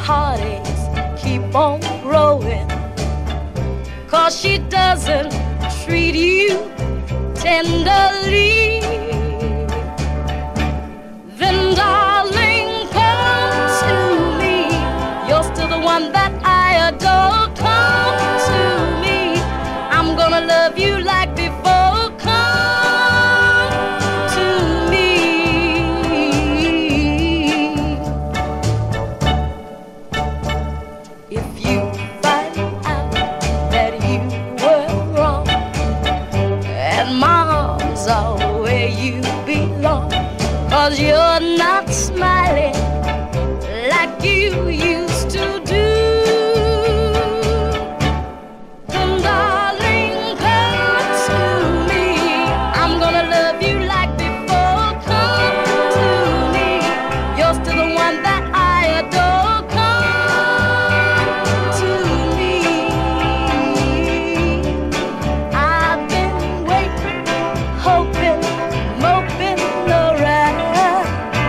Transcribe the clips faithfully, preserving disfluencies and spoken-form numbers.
heartaches keep on growing, 'cause she doesn't treat you tenderly, then darling, come to me. You're still the one that I adore. Come to me. I'm gonna love you like before. Come to me. If you find out that you were wrong and my arms are where you belong, 'cause you're not smiling like you used to do, then darling, come to me. I'm gonna love you like before. Come to me. You're still the one that I adore. Come to me. I've been waiting, hoping, moping around,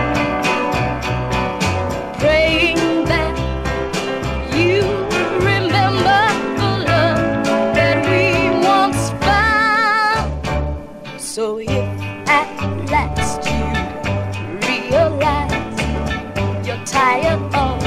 praying that you remember the love that we once found. So if at last you realize you're tired of